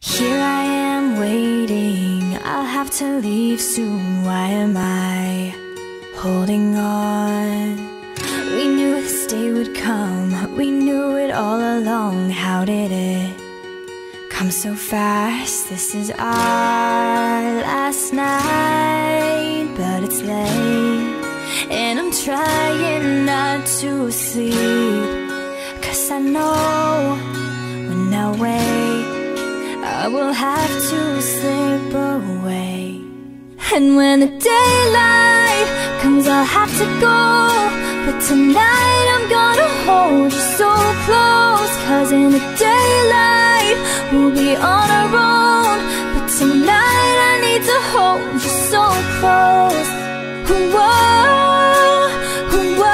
Here I am waiting, I'll have to leave soon. Why am I holding on? We knew this day would come, we knew it all along. How did it come so fast? This is our last night, but it's late, and I'm trying not to sleep, 'cause I know when I wake I will have to slip away. And when the daylight comes I'll have to go, but tonight I'm gonna hold you so close. 'Cause in the daylight we'll be on our own, but tonight I need to hold you so close. Whoa, whoa,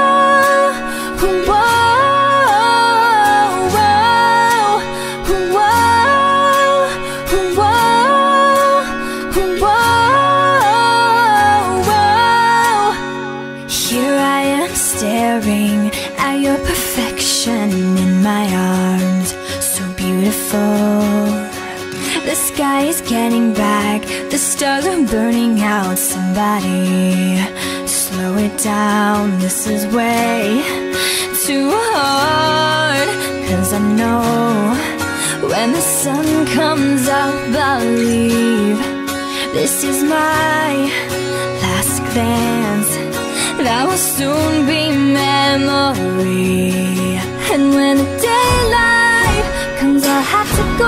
whoa. Staring at your perfection in my arms, so beautiful. The sky is getting black, the stars are burning out. Somebody slow it down, this is way too hard. 'Cause I know when the sun comes up I'll leave. This is my last glance, that will soon be memory. And when the daylight comes I'll have to go,